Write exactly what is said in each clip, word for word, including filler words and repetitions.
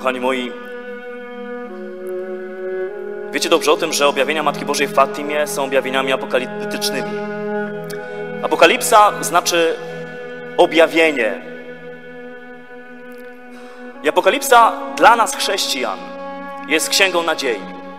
Kochani moi, wiecie dobrze o tym, że objawienia Matki Bożej w Fatimie są objawieniami apokaliptycznymi. Apokalipsa znaczy objawienie. I Apokalipsa dla nas, chrześcijan, jest księgą nadziei.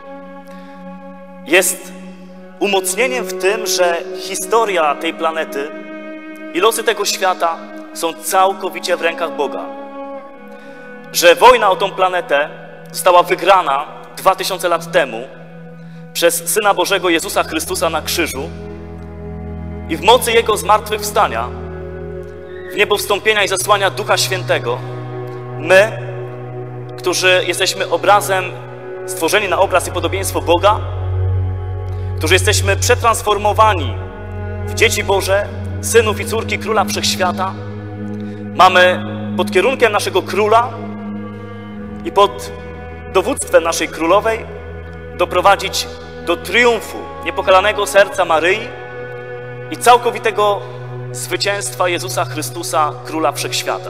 Jest umocnieniem w tym, że historia tej planety i losy tego świata są całkowicie w rękach Boga. Że wojna o tą planetę została wygrana dwa tysiące lat temu przez Syna Bożego Jezusa Chrystusa na krzyżu i w mocy Jego zmartwychwstania, w niebo wstąpienia i zesłania Ducha Świętego, my, którzy jesteśmy obrazem, stworzeni na obraz i podobieństwo Boga, którzy jesteśmy przetransformowani w dzieci Boże, synów i córki Króla Wszechświata, mamy pod kierunkiem naszego Króla i pod dowództwem naszej Królowej doprowadzić do triumfu niepokalanego serca Maryi i całkowitego zwycięstwa Jezusa Chrystusa, Króla Wszechświata.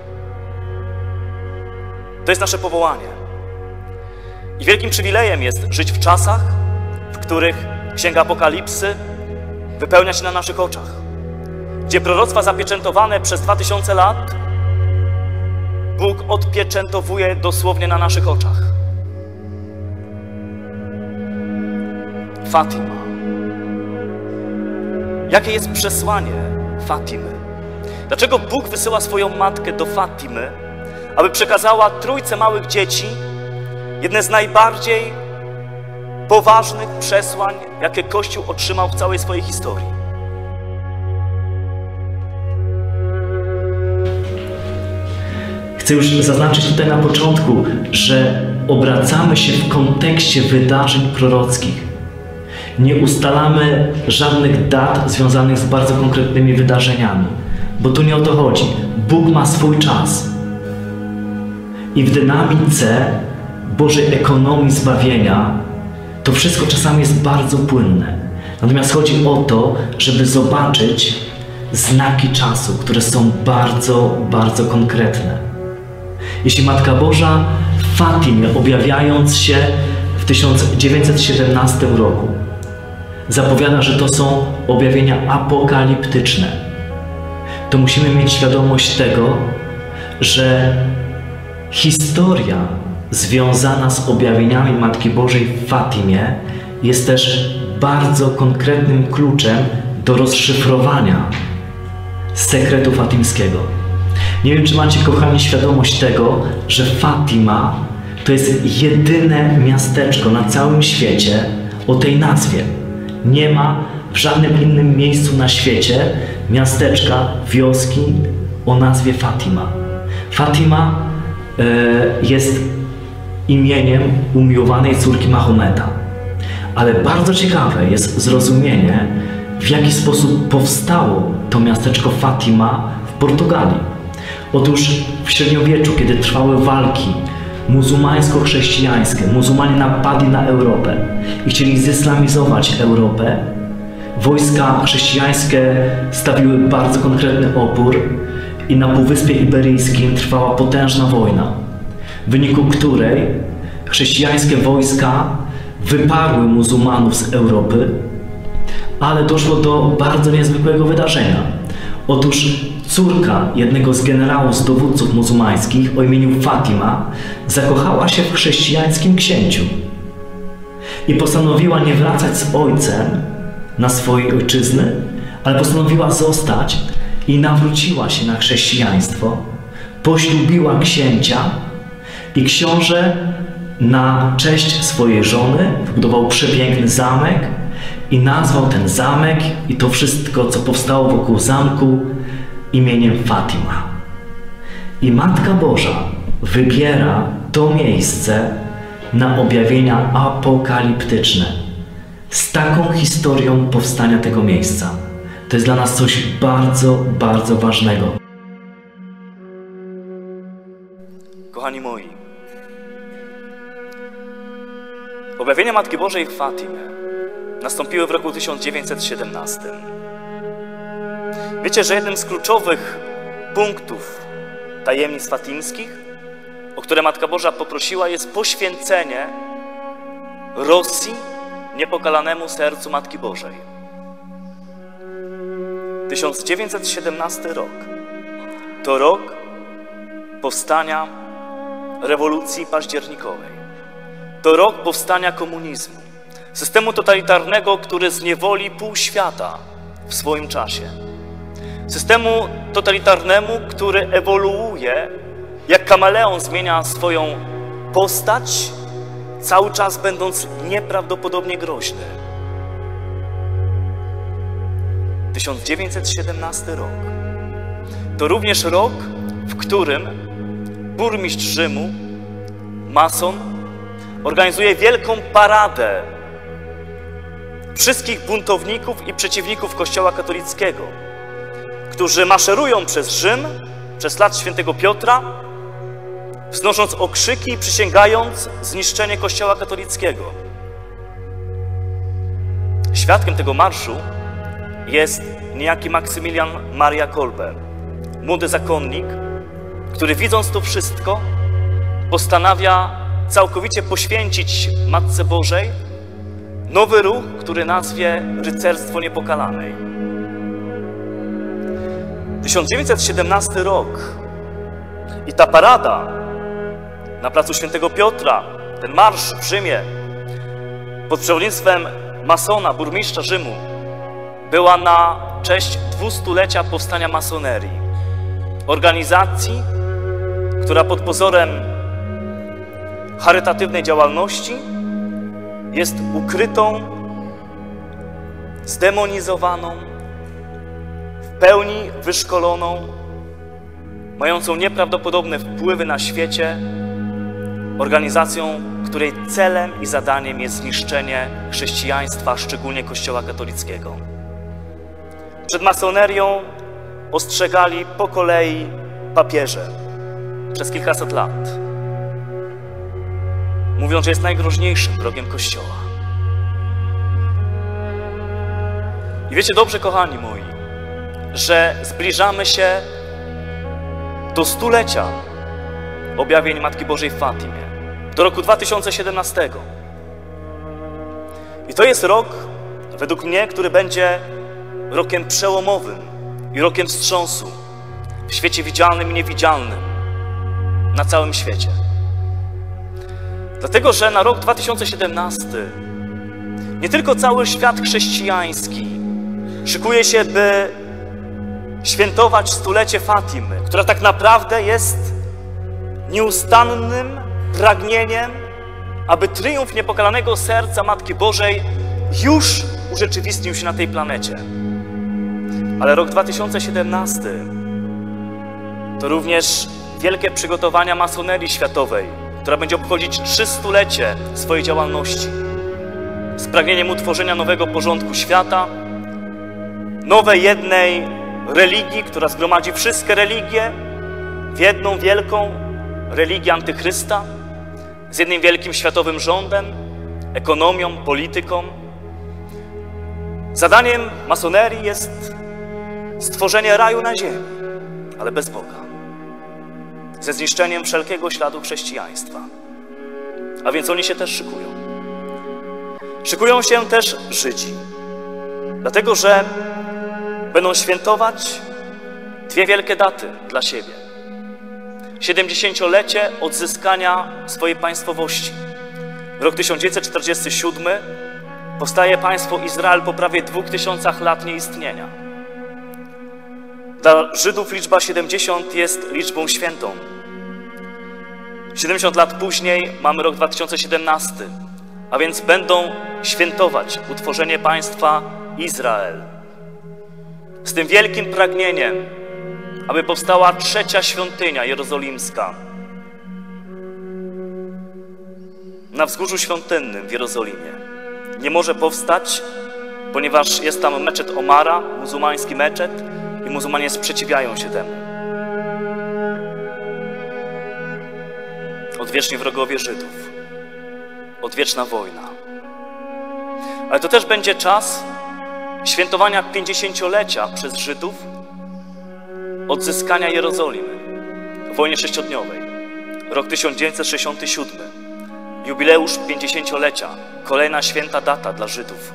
To jest nasze powołanie. I wielkim przywilejem jest żyć w czasach, w których Księga Apokalipsy wypełnia się na naszych oczach, gdzie proroctwa zapieczętowane przez dwa tysiące lat Bóg odpieczętowuje dosłownie na naszych oczach. Fatima. Jakie jest przesłanie Fatimy? Dlaczego Bóg wysyła swoją matkę do Fatimy, aby przekazała trójce małych dzieci jedne z najbardziej poważnych przesłań, jakie Kościół otrzymał w całej swojej historii? Chcę już zaznaczyć tutaj na początku, że obracamy się w kontekście wydarzeń prorockich. Nie ustalamy żadnych dat związanych z bardzo konkretnymi wydarzeniami, bo tu nie o to chodzi. Bóg ma swój czas. I w dynamice Bożej ekonomii zbawienia to wszystko czasami jest bardzo płynne. Natomiast chodzi o to, żeby zobaczyć znaki czasu, które są bardzo, bardzo konkretne. Jeśli Matka Boża w Fatimie, objawiając się w tysiąc dziewięćset siedemnastym roku, zapowiada, że to są objawienia apokaliptyczne, to musimy mieć świadomość tego, że historia związana z objawieniami Matki Bożej w Fatimie jest też bardzo konkretnym kluczem do rozszyfrowania sekretu fatimskiego. Nie wiem, czy macie, kochani, świadomość tego, że Fatima to jest jedyne miasteczko na całym świecie o tej nazwie. Nie ma w żadnym innym miejscu na świecie miasteczka, wioski o nazwie Fatima. Fatima e, jest imieniem umiłowanej córki Mahometa. Ale bardzo ciekawe jest zrozumienie, w jaki sposób powstało to miasteczko Fatima w Portugalii. Otóż w średniowieczu, kiedy trwały walki muzułmańsko-chrześcijańskie, muzułmanie napadli na Europę i chcieli zislamizować Europę, wojska chrześcijańskie stawiły bardzo konkretny opór i na Półwyspie Iberyjskim trwała potężna wojna, w wyniku której chrześcijańskie wojska wyparły muzułmanów z Europy, ale doszło do bardzo niezwykłego wydarzenia. Otóż córka jednego z generałów, z dowódców muzułmańskich o imieniu Fatima zakochała się w chrześcijańskim księciu i postanowiła nie wracać z ojcem na swojej ojczyzny, ale postanowiła zostać i nawróciła się na chrześcijaństwo, poślubiła księcia i książę na cześć swojej żony wybudował przepiękny zamek i nazwał ten zamek i to wszystko, co powstało wokół zamku, imieniem Fatima. I Matka Boża wybiera to miejsce na objawienia apokaliptyczne z taką historią powstania tego miejsca. To jest dla nas coś bardzo, bardzo ważnego. Kochani moi, objawienia Matki Bożej w Fatimie nastąpiły w roku tysiąc dziewięćset siedemnastym. Wiecie, że jednym z kluczowych punktów tajemnic fatimskich, o które Matka Boża poprosiła, jest poświęcenie Rosji niepokalanemu sercu Matki Bożej. tysiąc dziewięćset siedemnasty rok to rok powstania rewolucji październikowej. To rok powstania komunizmu, systemu totalitarnego, który zniewoli pół świata w swoim czasie. Systemu totalitarnemu, który ewoluuje, jak kameleon zmienia swoją postać, cały czas będąc nieprawdopodobnie groźny. tysiąc dziewięćset siedemnasty rok to również rok, w którym burmistrz Rzymu, mason, organizuje wielką paradę wszystkich buntowników i przeciwników Kościoła katolickiego, którzy maszerują przez Rzym, przez Plac Świętego Piotra, wznosząc okrzyki i przysięgając zniszczenie Kościoła katolickiego. Świadkiem tego marszu jest niejaki Maksymilian Maria Kolbe, młody zakonnik, który widząc to wszystko postanawia całkowicie poświęcić Matce Bożej nowy ruch, który nazwie Rycerstwo Niepokalanej. tysiąc dziewięćset siedemnasty rok i ta parada na Placu Świętego Piotra, ten marsz w Rzymie pod przewodnictwem masona, burmistrza Rzymu, była na cześć dwustulecia powstania masonerii. Organizacji, która pod pozorem charytatywnej działalności jest ukrytą, zdemonizowaną, w pełni wyszkoloną, mającą nieprawdopodobne wpływy na świecie, organizacją, której celem i zadaniem jest zniszczenie chrześcijaństwa, szczególnie Kościoła katolickiego. Przed masonerią ostrzegali po kolei papieże przez kilkaset lat, mówiąc, że jest najgroźniejszym wrogiem Kościoła. I wiecie dobrze, kochani moi, że zbliżamy się do stulecia objawień Matki Bożej w Fatimie, do roku dwa tysiące siedemnastego. I to jest rok, według mnie, który będzie rokiem przełomowym i rokiem wstrząsu w świecie widzialnym i niewidzialnym, na całym świecie. Dlatego, że na rok dwa tysiące siedemnasty nie tylko cały świat chrześcijański szykuje się, by świętować stulecie Fatimy, która tak naprawdę jest nieustannym pragnieniem, aby triumf niepokalanego serca Matki Bożej już urzeczywistnił się na tej planecie. Ale rok dwa tysiące siedemnasty to również wielkie przygotowania masonerii światowej, która będzie obchodzić trzystulecie swojej działalności z pragnieniem utworzenia nowego porządku świata, nowej jednej religii, która zgromadzi wszystkie religie w jedną wielką religię Antychrysta, z jednym wielkim światowym rządem, ekonomią, polityką. Zadaniem masonerii jest stworzenie raju na ziemi, ale bez Boga, ze zniszczeniem wszelkiego śladu chrześcijaństwa. A więc oni się też szykują. Szykują się też Żydzi, dlatego że będą świętować dwie wielkie daty dla siebie. siedemdziesięciolecie odzyskania swojej państwowości. Rok tysiąc dziewięćset czterdziesty siódmy powstaje państwo Izrael po prawie dwóch tysiącach lat nieistnienia. Dla Żydów liczba siedemdziesiąt jest liczbą świętą. siedemdziesiąt lat później mamy rok dwa tysiące siedemnasty, a więc będą świętować utworzenie państwa Izrael. Z tym wielkim pragnieniem, aby powstała trzecia świątynia jerozolimska na Wzgórzu Świątynnym w Jerozolimie. Nie może powstać, ponieważ jest tam meczet Omara, muzułmański meczet, i muzułmanie sprzeciwiają się temu. Odwieczni wrogowie Żydów. Odwieczna wojna. Ale to też będzie czas świętowania pięćdziesięciolecia przez Żydów odzyskania Jerozolimy w wojnie sześciodniowej. rok tysiąc dziewięćset sześćdziesiąty siódmy. Jubileusz pięćdziesięciolecia. Kolejna święta data dla Żydów.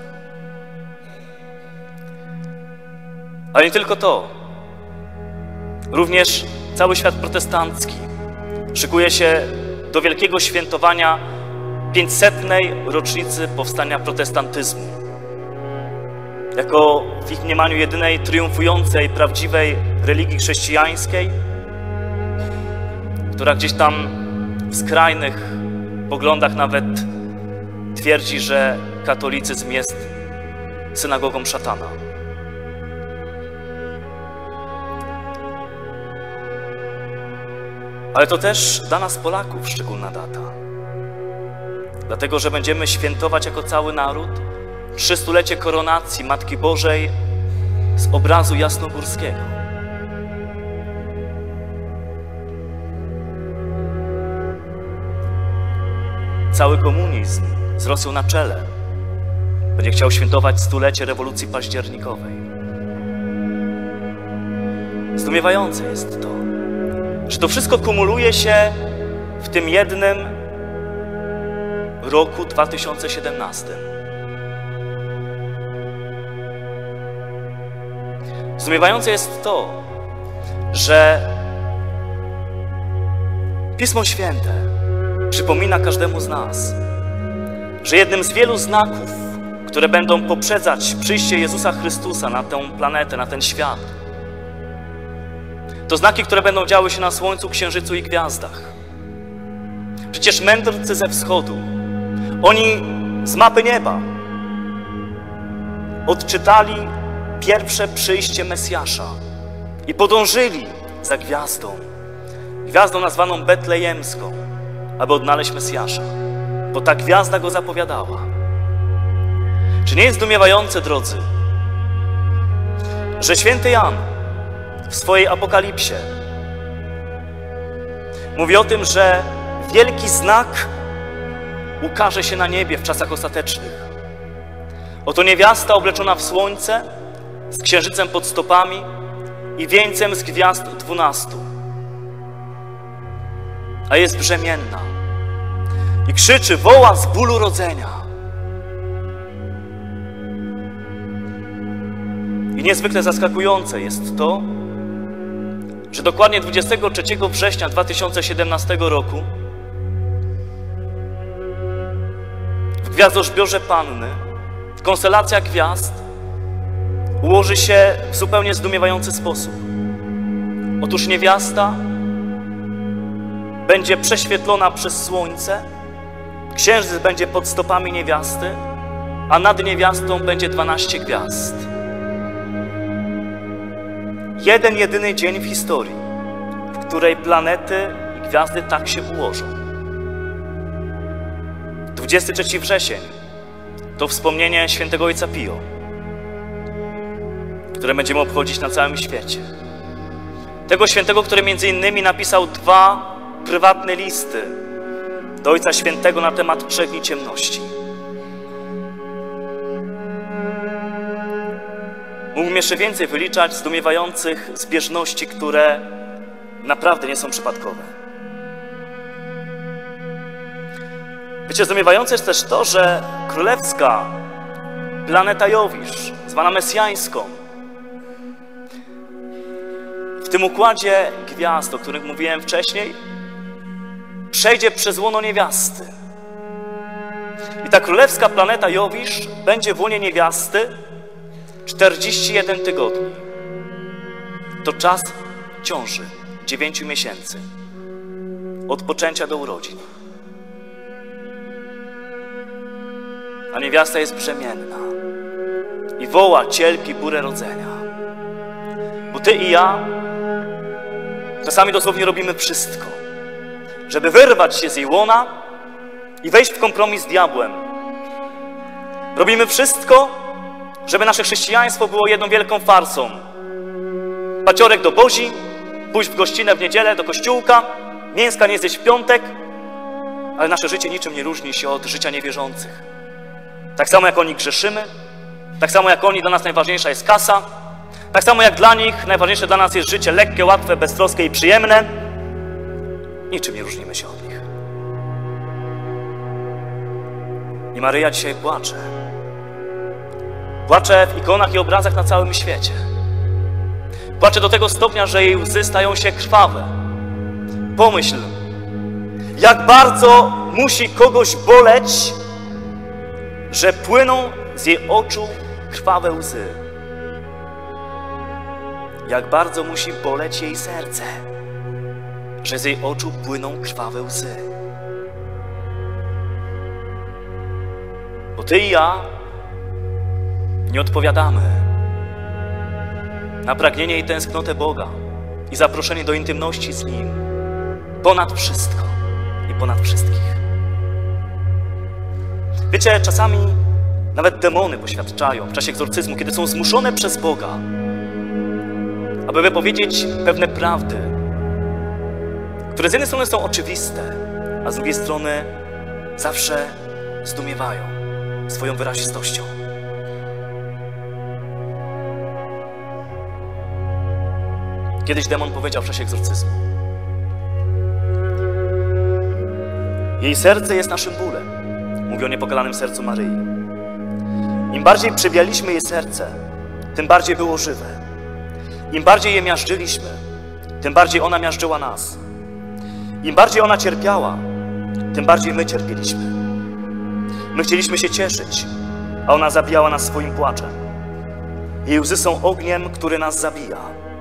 Ale nie tylko to. Również cały świat protestancki szykuje się do wielkiego świętowania pięćsetnej rocznicy powstania protestantyzmu. Jako w ich mniemaniu jedynej triumfującej, prawdziwej religii chrześcijańskiej, która gdzieś tam w skrajnych poglądach nawet twierdzi, że katolicyzm jest synagogą szatana. Ale to też dla nas Polaków szczególna data. Dlatego, że będziemy świętować jako cały naród trzystulecie koronacji Matki Bożej z obrazu jasnogórskiego. Cały komunizm z Rosją na czele będzie chciał świętować stulecie rewolucji październikowej. Zdumiewające jest to, że to wszystko kumuluje się w tym jednym roku dwa tysiące siedemnastym. Zdumiewające jest to, że Pismo Święte przypomina każdemu z nas, że jednym z wielu znaków, które będą poprzedzać przyjście Jezusa Chrystusa na tę planetę, na ten świat, to znaki, które będą działy się na Słońcu, Księżycu i gwiazdach. Przecież mędrcy ze wschodu, oni z mapy nieba odczytali pierwsze przyjście Mesjasza i podążyli za gwiazdą, gwiazdą nazwaną betlejemską, aby odnaleźć Mesjasza, bo ta gwiazda go zapowiadała. Czy nie jest zdumiewające, drodzy, że święty Jan w swojej Apokalipsie mówi o tym, że wielki znak ukaże się na niebie w czasach ostatecznych. Oto niewiasta obleczona w słońce, z księżycem pod stopami i wieńcem z gwiazd dwunastu. A jest brzemienna i krzyczy, woła z bólu rodzenia. I niezwykle zaskakujące jest to, że dokładnie dwudziestego trzeciego września dwa tysiące siedemnastego roku w gwiazdozbiorze Panny konstelacja gwiazd ułoży się w zupełnie zdumiewający sposób. Otóż niewiasta będzie prześwietlona przez słońce, księżyc będzie pod stopami niewiasty, a nad niewiastą będzie dwanaście gwiazd. Jeden jedyny dzień w historii, w której planety i gwiazdy tak się ułożą. dwudziesty trzeci wrzesień to wspomnienie świętego Ojca Pio, które będziemy obchodzić na całym świecie. Tego świętego, który między innymi napisał dwa prywatne listy do Ojca Świętego na temat trzech dni ciemności. Mógłbym jeszcze więcej wyliczać zdumiewających zbieżności, które naprawdę nie są przypadkowe. Wiecie, zdumiewające jest też to, że królewska planeta Jowisz, zwana mesjańską, w tym układzie gwiazd, o których mówiłem wcześniej, przejdzie przez łono niewiasty. I ta królewska planeta Jowisz będzie w łonie niewiasty czterdzieści jeden tygodni. To czas ciąży, dziewięciu miesięcy, od poczęcia do urodzin. A niewiasta jest brzemienna i woła, cierpi burę rodzenia. Bo ty i ja czasami dosłownie robimy wszystko, żeby wyrwać się z jej łona i wejść w kompromis z diabłem. Robimy wszystko, żeby nasze chrześcijaństwo było jedną wielką farsą. Paciorek do Bozi, pójść w gościnę w niedzielę do kościółka, mięska nie zjeść w piątek, ale nasze życie niczym nie różni się od życia niewierzących. Tak samo jak oni grzeszymy, tak samo jak oni, dla nas najważniejsza jest kasa, tak samo jak dla nich najważniejsze dla nas jest życie lekkie, łatwe, beztroskie i przyjemne. niczym nie różnimy się od nich. I Maryja dzisiaj płacze. Płacze w ikonach i obrazach na całym świecie. Płacze do tego stopnia, że jej łzy stają się krwawe. Pomyśl, jak bardzo musi kogoś boleć, że płyną z jej oczu krwawe łzy. Jak bardzo musi boleć jej serce, że z jej oczu płyną krwawe łzy. Bo ty i ja nie odpowiadamy na pragnienie i tęsknotę Boga i zaproszenie do intymności z Nim ponad wszystko i ponad wszystkich. Wiecie, czasami nawet demony poświadczają w czasie egzorcyzmu, kiedy są zmuszone przez Boga, aby wypowiedzieć pewne prawdy, które z jednej strony są oczywiste, a z drugiej strony zawsze zdumiewają swoją wyrazistością. Kiedyś demon powiedział w czasie egzorcyzmu: jej serce jest naszym bólem. Mówi o niepokalanym sercu Maryi. Im bardziej przebijaliśmy jej serce, tym bardziej było żywe. Im bardziej je miażdżyliśmy, tym bardziej ona miażdżyła nas. Im bardziej ona cierpiała, tym bardziej my cierpieliśmy. My chcieliśmy się cieszyć, a ona zabijała nas swoim płaczem. Jej łzy są ogniem, który nas zabija.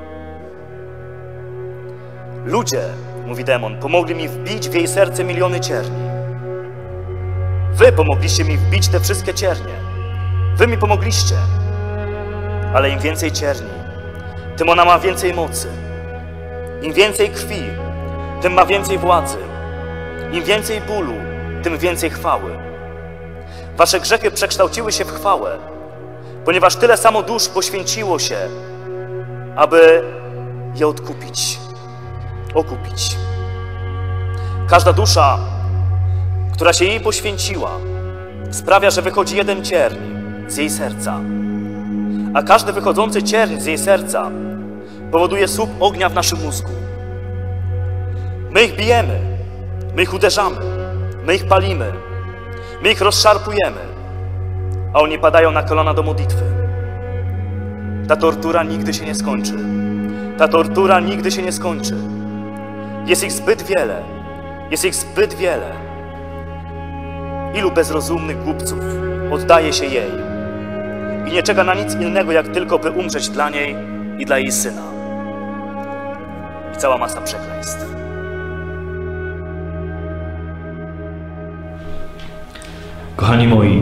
Ludzie, mówi demon, pomogli mi wbić w jej serce miliony cierni. Wy pomogliście mi wbić te wszystkie ciernie. Wy mi pomogliście. Ale im więcej cierni, tym ona ma więcej mocy. Im więcej krwi, tym ma więcej władzy. Im więcej bólu, tym więcej chwały. Wasze grzechy przekształciły się w chwałę, ponieważ tyle samo dusz poświęciło się, aby je odkupić, okupić. Każda dusza, która się jej poświęciła, sprawia, że wychodzi jeden cierń z jej serca. A każdy wychodzący cierń z jej serca powoduje słup ognia w naszym mózgu. My ich bijemy, my ich uderzamy, my ich palimy, my ich rozszarpujemy, a oni padają na kolana do modlitwy. Ta tortura nigdy się nie skończy. Ta tortura nigdy się nie skończy. Jest ich zbyt wiele. Jest ich zbyt wiele. Ilu bezrozumnych głupców oddaje się jej i nie czeka na nic innego, jak tylko by umrzeć dla niej i dla jej syna. I cała masa przekleństw. Kochani moi,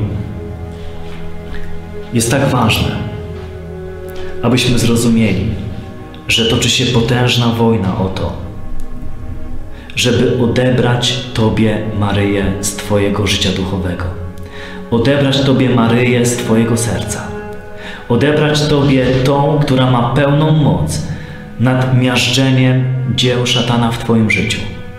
jest tak ważne, abyśmy zrozumieli, że toczy się potężna wojna o to, żeby odebrać Tobie Maryję z Twojego życia duchowego. Odebrać Tobie Maryję z Twojego serca. Odebrać Tobie tą, która ma pełną moc nad miażdżeniem dzieł szatana w Twoim życiu.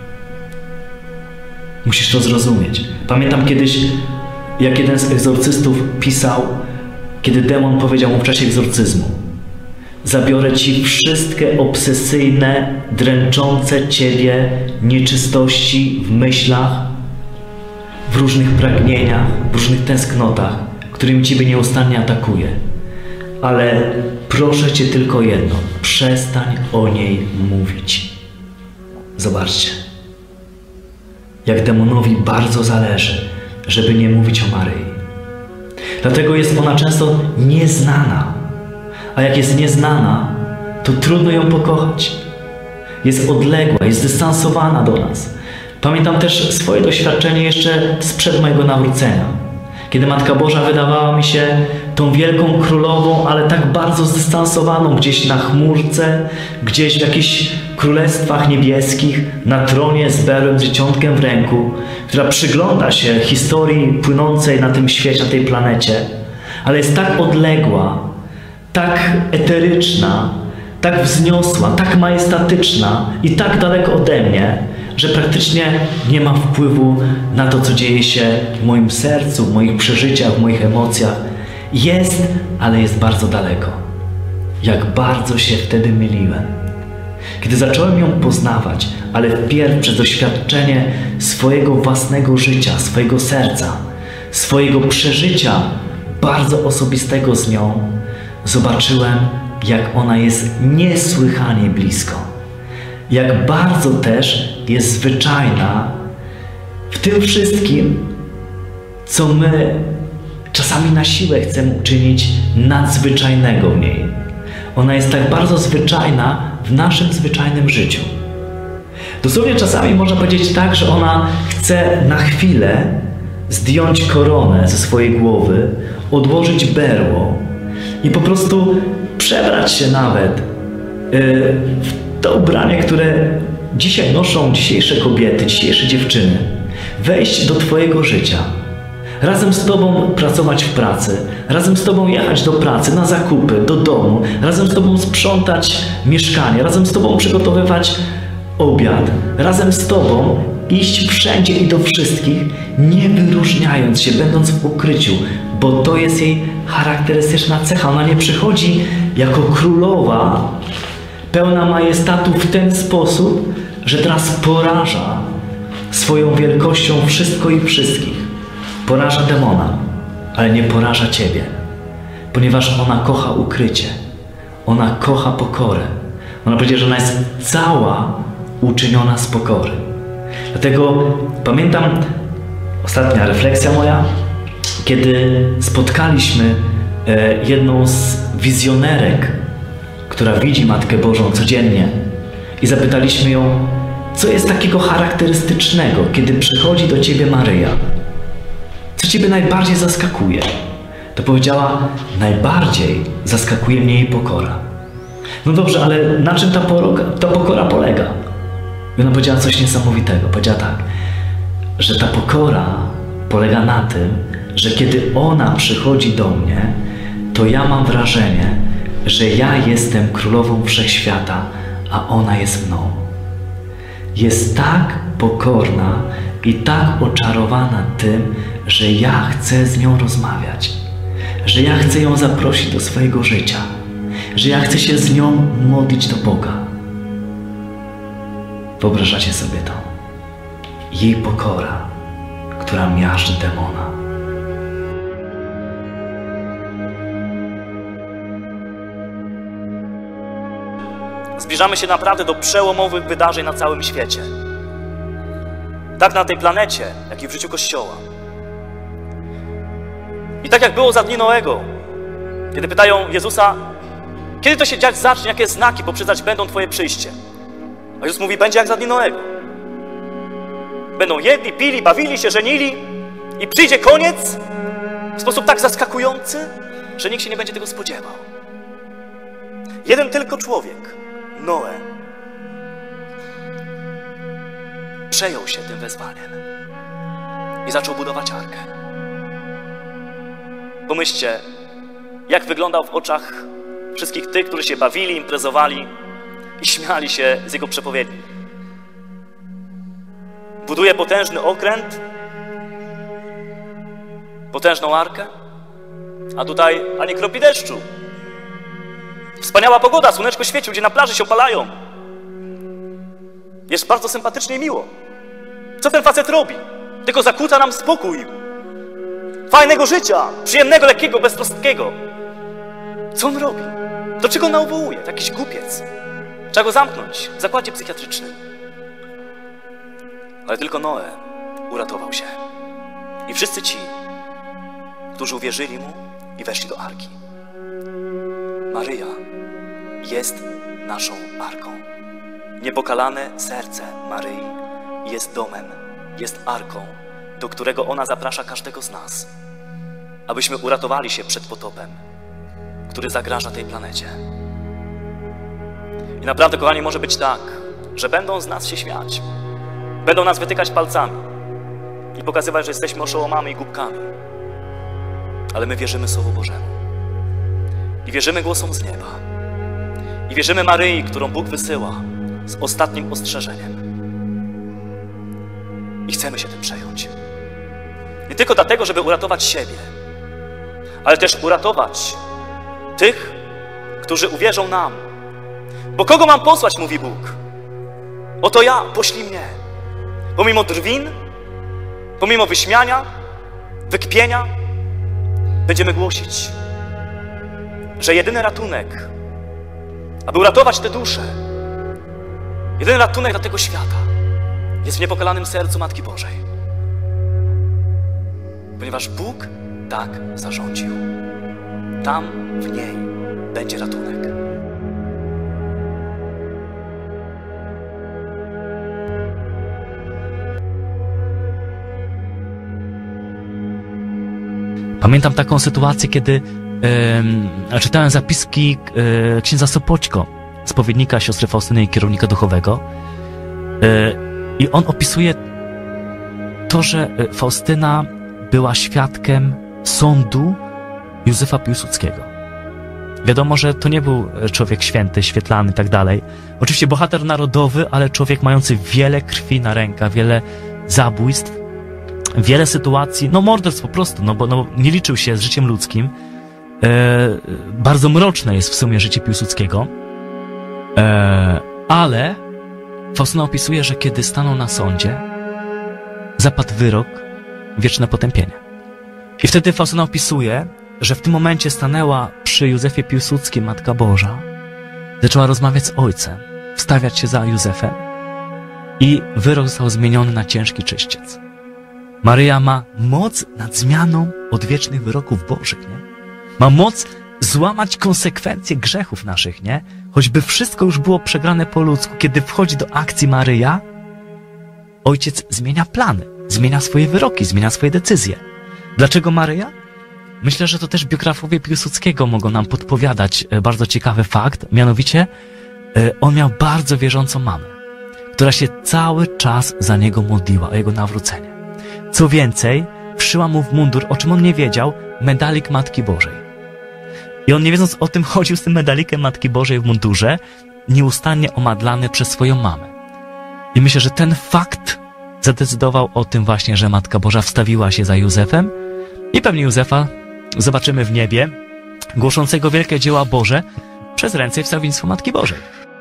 Musisz to zrozumieć. Pamiętam kiedyś, jak jeden z egzorcystów pisał, kiedy demon powiedział mu w czasie egzorcyzmu: zabiorę Ci wszystkie obsesyjne, dręczące Ciebie nieczystości w myślach, w różnych pragnieniach, w różnych tęsknotach, którymi Ciebie nieustannie atakuje. Ale proszę Cię tylko jedno, przestań o niej mówić. Zobaczcie, jak demonowi bardzo zależy, żeby nie mówić o Maryi. Dlatego jest ona często nieznana. A jak jest nieznana, to trudno ją pokochać. Jest odległa, jest zdystansowana do nas. Pamiętam też swoje doświadczenie jeszcze sprzed mojego nawrócenia, kiedy Matka Boża wydawała mi się tą wielką królową, ale tak bardzo zdystansowaną, gdzieś na chmurce, gdzieś w jakichś królestwach niebieskich, na tronie z berłem, z dzieciątkiem w ręku, która przygląda się historii płynącej na tym świecie, na tej planecie, ale jest tak odległa, tak eteryczna, tak wzniosła, tak majestatyczna i tak daleko ode mnie, że praktycznie nie ma wpływu na to, co dzieje się w moim sercu, w moich przeżyciach, w moich emocjach. Jest, ale jest bardzo daleko. Jak bardzo się wtedy myliłem. Kiedy zacząłem ją poznawać, ale wpierw przez doświadczenie swojego własnego życia, swojego serca, swojego przeżycia bardzo osobistego z nią, zobaczyłem, jak ona jest niesłychanie blisko. Jak bardzo też jest zwyczajna w tym wszystkim, co my czasami na siłę chcemy uczynić nadzwyczajnego w niej. Ona jest tak bardzo zwyczajna w naszym zwyczajnym życiu. Dosłownie czasami można powiedzieć tak, że ona chce na chwilę zdjąć koronę ze swojej głowy, odłożyć berło i po prostu przebrać się nawet w to ubranie, które dzisiaj noszą dzisiejsze kobiety, dzisiejsze dziewczyny. Wejść do Twojego życia. Razem z Tobą pracować w pracy, razem z Tobą jechać do pracy, na zakupy, do domu, razem z Tobą sprzątać mieszkanie, razem z Tobą przygotowywać obiad, razem z Tobą iść wszędzie i do wszystkich, nie wyróżniając się, będąc w ukryciu, bo to jest jej charakterystyczna cecha. Ona nie przychodzi jako królowa, pełna majestatu w ten sposób, że teraz poraża swoją wielkością wszystko i wszystkich. Poraża demona, ale nie poraża Ciebie, ponieważ ona kocha ukrycie, ona kocha pokorę. Ona powiedziała, że ona jest cała uczyniona z pokory. Dlatego pamiętam, ostatnia refleksja moja, kiedy spotkaliśmy e, jedną z wizjonerek, która widzi Matkę Bożą codziennie i zapytaliśmy ją, co jest takiego charakterystycznego, kiedy przychodzi do Ciebie Maryja? Co Ciebie najbardziej zaskakuje? To powiedziała, najbardziej zaskakuje mnie jej pokora. No dobrze, ale na czym ta, poroga, ta pokora polega? I ona powiedziała coś niesamowitego. Powiedziała tak, że ta pokora polega na tym, że kiedy ona przychodzi do mnie, to ja mam wrażenie, że ja jestem królową wszechświata, a ona jest mną. Jest tak pokorna i tak oczarowana tym, że ja chcę z nią rozmawiać, że ja chcę ją zaprosić do swojego życia, że ja chcę się z nią modlić do Boga. Wyobrażacie sobie to? Jej pokora, która miażdży demona. Zbliżamy się naprawdę do przełomowych wydarzeń na całym świecie. Tak na tej planecie, jak i w życiu Kościoła. I tak jak było za dni Noego, kiedy pytają Jezusa, kiedy to się dziać zacznie, jakie znaki poprzedzać będą Twoje przyjście? A Jezus mówi, będzie jak za dni Noego. Będą jedli, pili, bawili się, żenili i przyjdzie koniec w sposób tak zaskakujący, że nikt się nie będzie tego spodziewał. Jeden tylko człowiek, Noe, przejął się tym wezwaniem i zaczął budować arkę. Pomyślcie, jak wyglądał w oczach wszystkich tych, którzy się bawili, imprezowali i śmiali się z jego przepowiedni. Buduje potężny okręt, potężną arkę, a tutaj ani kropli deszczu. Wspaniała pogoda, słoneczko świeci, ludzie na plaży się opalają. Jest bardzo sympatycznie i miło. Co ten facet robi? Tylko zakłóca nam spokój. Fajnego życia, przyjemnego, lekkiego, beztrosnego. Co on robi? Do czego on nawołuje? To jakiś głupiec. Trzeba go zamknąć w zakładzie psychiatrycznym. Ale tylko Noe uratował się. I wszyscy ci, którzy uwierzyli mu i weszli do arki. Maryja jest naszą arką. Niepokalane serce Maryi jest domem, jest arką, do którego ona zaprasza każdego z nas, abyśmy uratowali się przed potopem, który zagraża tej planecie. I naprawdę, kochani, może być tak, że będą z nas się śmiać, będą nas wytykać palcami i pokazywać, że jesteśmy oszołomami i głupkami, ale my wierzymy Słowu Bożemu i wierzymy głosom z nieba i wierzymy Maryi, którą Bóg wysyła z ostatnim ostrzeżeniem. I chcemy się tym przejąć. Nie tylko dlatego, żeby uratować siebie, ale też uratować tych, którzy uwierzą nam, Bo kogo mam posłać, mówi Bóg? Oto ja, poślij mnie. Pomimo drwin, pomimo wyśmiania, wykpienia, będziemy głosić, że jedyny ratunek, aby uratować te dusze, jedyny ratunek dla tego świata jest w niepokalanym sercu Matki Bożej. Ponieważ Bóg tak zarządził. Tam w niej będzie ratunek. Pamiętam taką sytuację, kiedy e, czytałem zapiski e, księdza Sopoćko, spowiednika siostry Faustyny i kierownika duchowego. E, I on opisuje to, że Faustyna była świadkiem sądu Józefa Piłsudskiego. Wiadomo, że to nie był człowiek święty, świetlany i tak dalej. Oczywiście bohater narodowy, ale człowiek mający wiele krwi na rękach, wiele zabójstw, wiele sytuacji, no morderstw po prostu, no bo no, nie liczył się z życiem ludzkim. E, bardzo mroczne jest w sumie życie Piłsudskiego. E, ale Faustyna opisuje, że kiedy stanął na sądzie, zapadł wyrok wieczne potępienie. I wtedy Faustyna opisuje, że w tym momencie stanęła przy Józefie Piłsudskim Matka Boża, zaczęła rozmawiać z ojcem, wstawiać się za Józefem i wyrok został zmieniony na ciężki czyściec. Maryja ma moc nad zmianą odwiecznych wyroków Bożych, nie? Ma moc złamać konsekwencje grzechów naszych, nie? Choćby wszystko już było przegrane po ludzku, kiedy wchodzi do akcji Maryja, ojciec zmienia plany, zmienia swoje wyroki, zmienia swoje decyzje. Dlaczego Maryja? Myślę, że to też biografowie Piłsudskiego mogą nam podpowiadać bardzo ciekawy fakt, mianowicie on miał bardzo wierzącą mamę, która się cały czas za niego modliła, o jego nawrócenie. Co więcej, wszyła mu w mundur, o czym on nie wiedział, medalik Matki Bożej. I on, nie wiedząc o tym, chodził z tym medalikiem Matki Bożej w mundurze, nieustannie omadlany przez swoją mamę. I myślę, że ten fakt zadecydował o tym właśnie, że Matka Boża wstawiła się za Józefem i pewnie Józefa zobaczymy w niebie, głoszącego wielkie dzieła Boże przez ręce i wstawiennictwo Matki Bożej.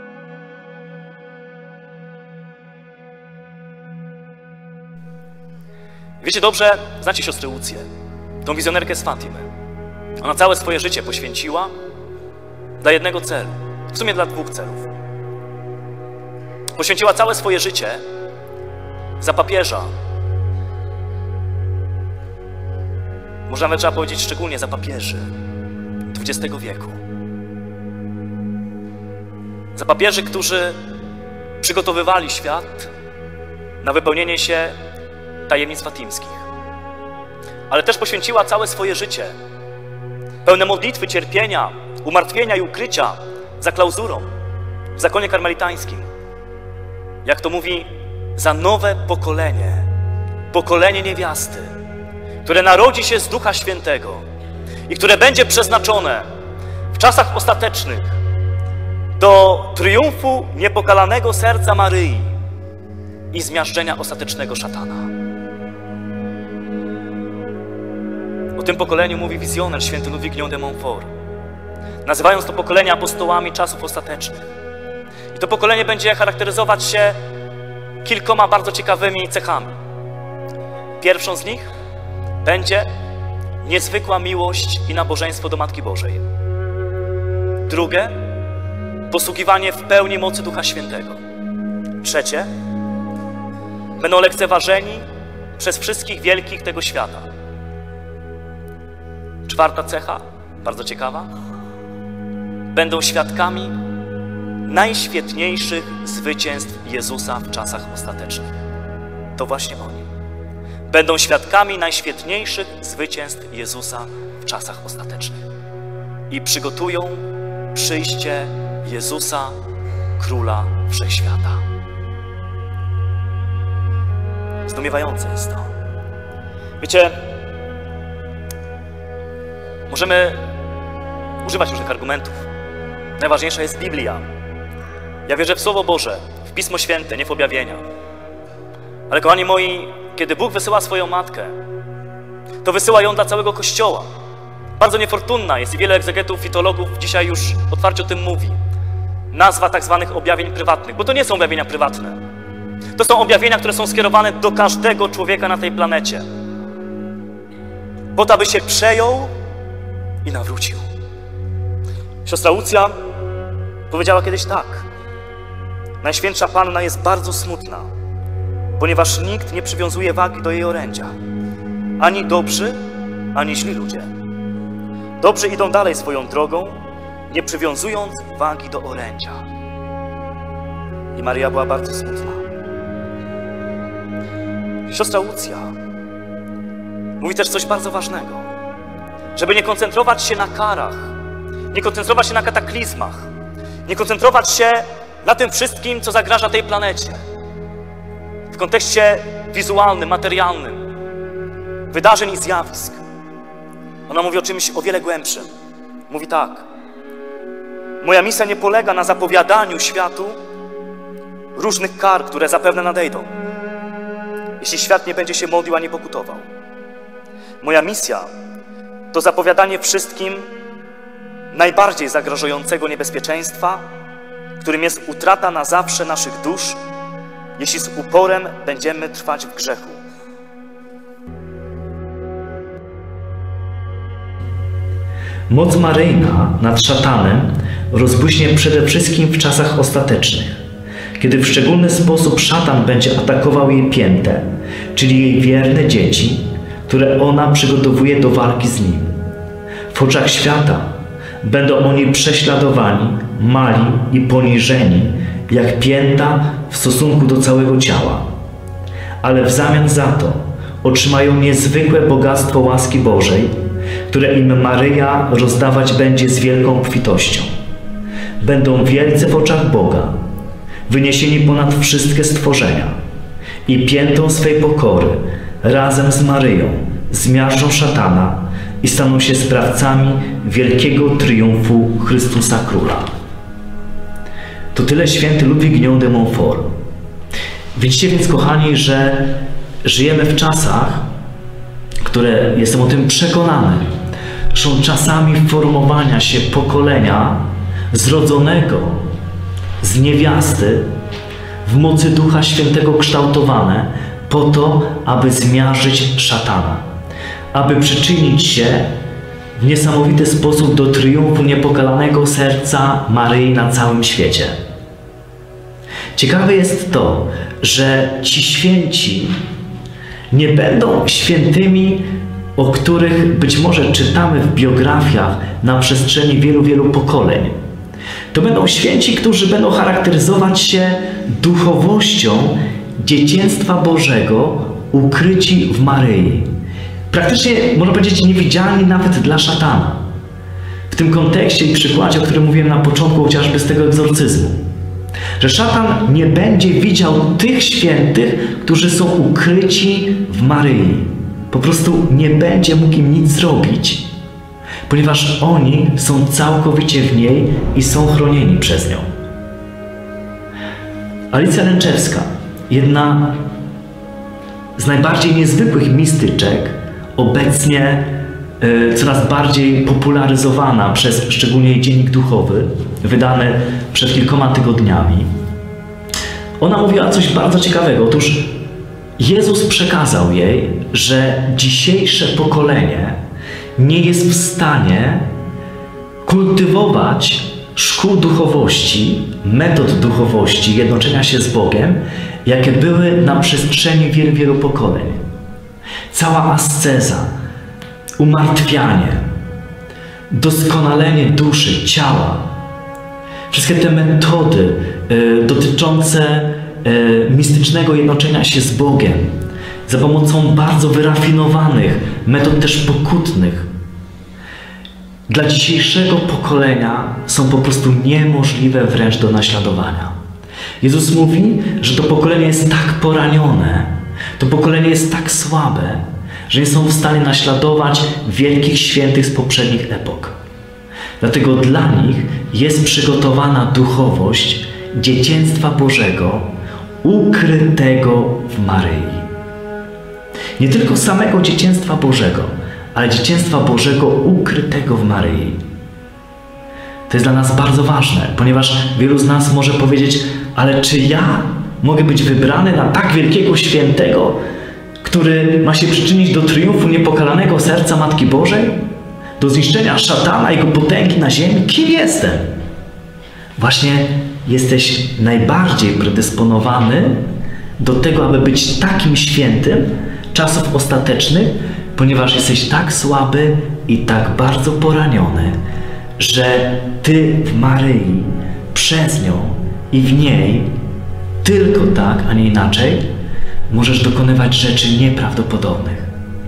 Wiecie dobrze, znacie siostrę Łucję, tą wizjonerkę z Fatimy. Ona całe swoje życie poświęciła dla jednego celu, w sumie dla dwóch celów. Poświęciła całe swoje życie za papieża. Może nawet trzeba powiedzieć szczególnie za papieży dwudziestego wieku. Za papieży, którzy przygotowywali świat na wypełnienie się tajemnic fatimskich. Ale też poświęciła całe swoje życie, pełne modlitwy, cierpienia, umartwienia i ukrycia za klauzurą w zakonie karmelitańskim. Jak to mówi, za nowe pokolenie, pokolenie niewiasty, które narodzi się z Ducha Świętego i które będzie przeznaczone w czasach ostatecznych do triumfu niepokalanego serca Maryi i zmiażdżenia ostatecznego szatana. O tym pokoleniu mówi wizjoner święty Ludwik de Montfort, nazywając to pokolenie apostołami czasów ostatecznych. I to pokolenie będzie charakteryzować się kilkoma bardzo ciekawymi cechami. Pierwszą z nich będzie niezwykła miłość i nabożeństwo do Matki Bożej. Drugie, posługiwanie w pełni mocy Ducha Świętego. Trzecie, będą lekceważeni przez wszystkich wielkich tego świata. Czwarta cecha, bardzo ciekawa, będą świadkami najświetniejszych zwycięstw Jezusa w czasach ostatecznych. To właśnie oni będą świadkami najświetniejszych zwycięstw Jezusa w czasach ostatecznych i przygotują przyjście Jezusa, Króla Wszechświata. Zdumiewające jest to. Wiecie, możemy używać różnych argumentów. Najważniejsza jest Biblia. Ja wierzę w Słowo Boże, w Pismo Święte, nie w objawienia. Ale kochani moi, kiedy Bóg wysyła swoją Matkę, to wysyła ją dla całego Kościoła. Bardzo niefortunna jest i wiele egzegetów i teologów dzisiaj już otwarcie o tym mówi, nazwa tak zwanych objawień prywatnych, bo to nie są objawienia prywatne. To są objawienia, które są skierowane do każdego człowieka na tej planecie. Po to, aby się przejął i nawrócił. Siostra Łucja powiedziała kiedyś tak. Najświętsza Panna jest bardzo smutna, ponieważ nikt nie przywiązuje wagi do jej orędzia. Ani dobrzy, ani źli ludzie. Dobrzy idą dalej swoją drogą, nie przywiązując wagi do orędzia. I Maryja była bardzo smutna. Siostra Łucja mówi też coś bardzo ważnego. Żeby nie koncentrować się na karach, nie koncentrować się na kataklizmach, nie koncentrować się na tym wszystkim, co zagraża tej planecie. W kontekście wizualnym, materialnym, wydarzeń i zjawisk. Ona mówi o czymś o wiele głębszym. Mówi tak. Moja misja nie polega na zapowiadaniu światu różnych kar, które zapewne nadejdą, jeśli świat nie będzie się modlił ani pokutował. Moja misja to zapowiadanie wszystkim najbardziej zagrażającego niebezpieczeństwa, którym jest utrata na zawsze naszych dusz, jeśli z uporem będziemy trwać w grzechu. Moc maryjna nad szatanem rozbłyśnie przede wszystkim w czasach ostatecznych, kiedy w szczególny sposób szatan będzie atakował jej piętę, czyli jej wierne dzieci, które ona przygotowuje do walki z nim. W oczach świata będą oni prześladowani, mali i poniżeni, jak pięta w stosunku do całego ciała. Ale w zamian za to otrzymają niezwykłe bogactwo łaski Bożej, które im Maryja rozdawać będzie z wielką obfitością. Będą wielcy w oczach Boga, wyniesieni ponad wszystkie stworzenia i piętą swej pokory razem z Maryją zmiażdżą szatana i staną się sprawcami wielkiego triumfu Chrystusa Króla. To tyle święty Ludwik Guignon de Montfort. Widzicie więc, kochani, że żyjemy w czasach, które, jestem o tym przekonany, są czasami formowania się pokolenia zrodzonego z niewiasty, w mocy Ducha Świętego kształtowane po to, aby zmiażdżyć szatana, aby przyczynić się w niesamowity sposób do triumfu niepokalanego serca Maryi na całym świecie. Ciekawe jest to, że ci święci nie będą świętymi, o których być może czytamy w biografiach na przestrzeni wielu, wielu pokoleń. To będą święci, którzy będą charakteryzować się duchowością dzieciństwa Bożego, ukryci w Maryi. Praktycznie, można powiedzieć, niewidzialni nawet dla szatana. W tym kontekście i przykładzie, o którym mówiłem na początku, chociażby z tego egzorcyzmu. Że szatan nie będzie widział tych świętych, którzy są ukryci w Maryi. Po prostu nie będzie mógł im nic zrobić, ponieważ oni są całkowicie w niej i są chronieni przez nią. Alicja Lęczewska, jedna z najbardziej niezwykłych mistyczek, obecnie y, coraz bardziej popularyzowana przez szczególnie jej dziennik duchowy, wydany przed kilkoma tygodniami. Ona mówiła coś bardzo ciekawego. Otóż Jezus przekazał jej, że dzisiejsze pokolenie nie jest w stanie kultywować szkół duchowości, metod duchowości, jednoczenia się z Bogiem, jakie były na przestrzeni wielu, wielu pokoleń. Cała asceza, umartwianie, doskonalenie duszy, ciała, wszystkie te metody y, dotyczące y, mistycznego jednoczenia się z Bogiem, za pomocą bardzo wyrafinowanych metod też pokutnych, dla dzisiejszego pokolenia są po prostu niemożliwe wręcz do naśladowania. Jezus mówi, że to pokolenie jest tak poranione, to pokolenie jest tak słabe, że nie są w stanie naśladować wielkich świętych z poprzednich epok. Dlatego dla nich jest przygotowana duchowość dzieciństwa Bożego, ukrytego w Maryi. Nie tylko samego dzieciństwa Bożego, ale dzieciństwa Bożego ukrytego w Maryi. To jest dla nas bardzo ważne, ponieważ wielu z nas może powiedzieć, ale czy ja mogę być wybrany na tak wielkiego świętego, który ma się przyczynić do triumfu niepokalanego serca Matki Bożej? Do zniszczenia szatana i jego potęgi na ziemi? Kim jestem? Właśnie jesteś najbardziej predysponowany do tego, aby być takim świętym czasów ostatecznych, ponieważ jesteś tak słaby i tak bardzo poraniony, że Ty w Maryi, przez nią i w niej, tylko tak, a nie inaczej, możesz dokonywać rzeczy nieprawdopodobnych.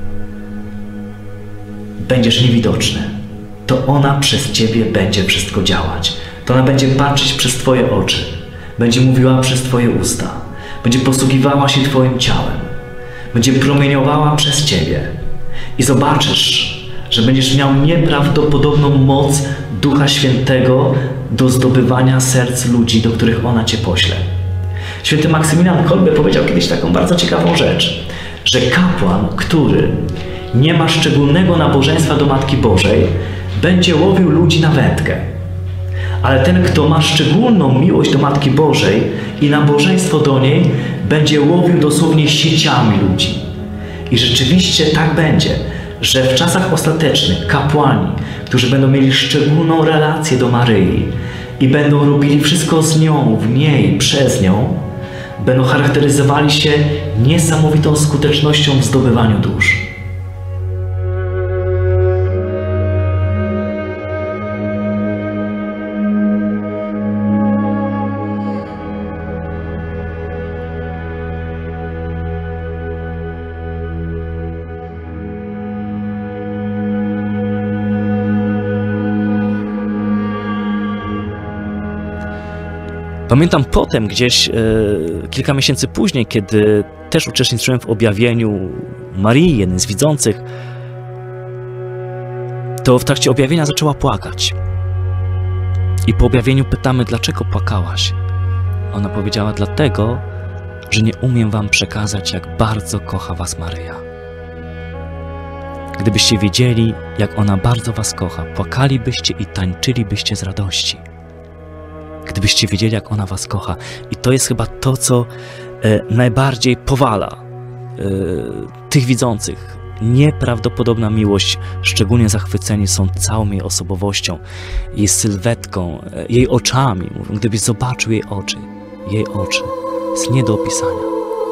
Będziesz niewidoczny. To ona przez Ciebie będzie wszystko działać. To ona będzie patrzeć przez Twoje oczy. Będzie mówiła przez Twoje usta. Będzie posługiwała się Twoim ciałem. Będzie promieniowała przez Ciebie. I zobaczysz, że będziesz miał nieprawdopodobną moc Ducha Świętego do zdobywania serc ludzi, do których ona Cię pośle. Święty Maksymilian Kolbe powiedział kiedyś taką bardzo ciekawą rzecz, że kapłan, który nie ma szczególnego nabożeństwa do Matki Bożej, będzie łowił ludzi na wędkę. Ale ten, kto ma szczególną miłość do Matki Bożej i nabożeństwo do niej, będzie łowił dosłownie sieciami ludzi. I rzeczywiście tak będzie, że w czasach ostatecznych kapłani, którzy będą mieli szczególną relację do Maryi i będą robili wszystko z nią, w niej, przez nią, będą charakteryzowali się niesamowitą skutecznością w zdobywaniu dusz. Pamiętam potem, gdzieś e, kilka miesięcy później, kiedy też uczestniczyłem w objawieniu Marii, jednej z widzących, to w trakcie objawienia zaczęła płakać. I po objawieniu pytamy, dlaczego płakałaś? Ona powiedziała, dlatego, że nie umiem wam przekazać, jak bardzo kocha was Maryja. Gdybyście wiedzieli, jak ona bardzo was kocha, płakalibyście i tańczylibyście z radości. Gdybyście wiedzieli, jak ona was kocha. I to jest chyba to, co e, najbardziej powala e, tych widzących. Nieprawdopodobna miłość, szczególnie zachwyceni są całą jej osobowością, jej sylwetką, e, jej oczami. Mówią, gdybyś zobaczył jej oczy, jej oczy, jest nie do opisania.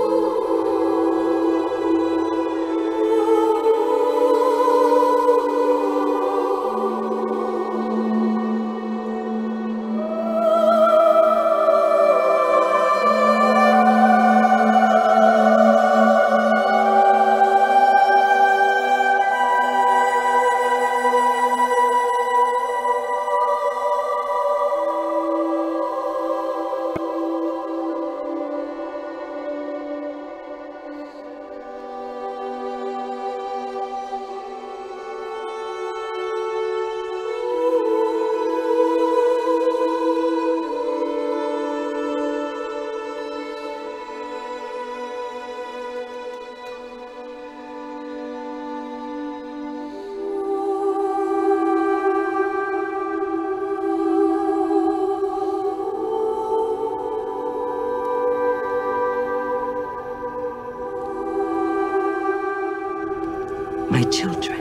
My children,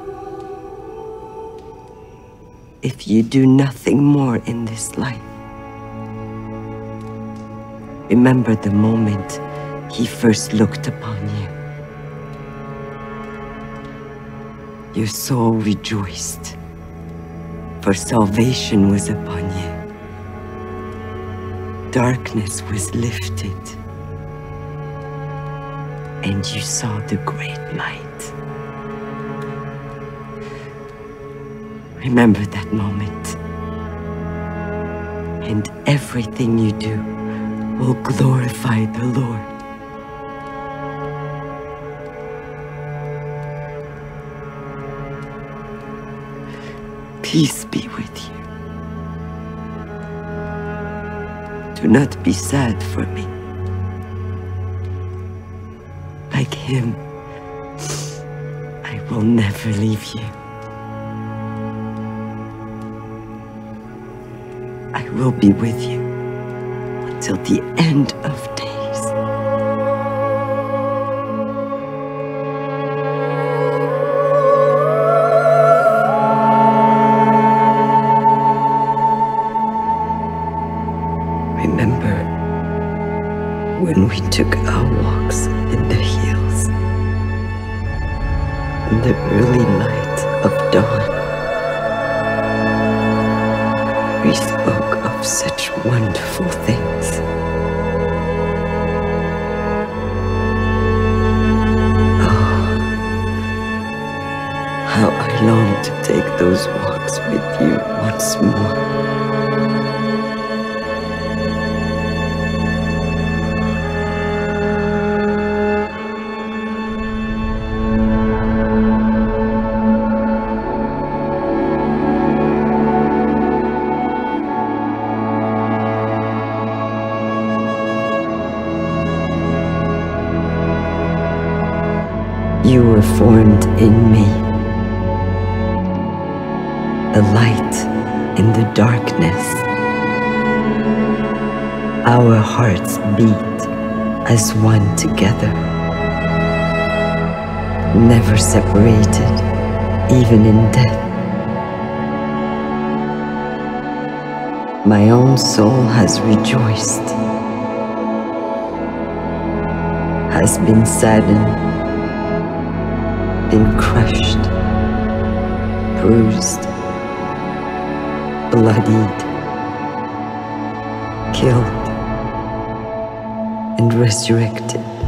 if you do nothing more in this life, remember the moment he first looked upon you. Your soul rejoiced, for salvation was upon you. Darkness was lifted, and you saw the great light. Remember that moment, and everything you do will glorify the Lord. Peace be with you. Do not be sad for me. Like him, I will never leave you. I will be with you until the end of days. Remember when we took our walks in the hills, in the early light of dawn? We spoke of such wonderful things. Oh, how I long to take those walks with you once more. You were formed in me, a light in the darkness. Our hearts beat as one together, never separated, even in death. My own soul has rejoiced, has been saddened, been crushed, bruised, bloodied, killed, and resurrected.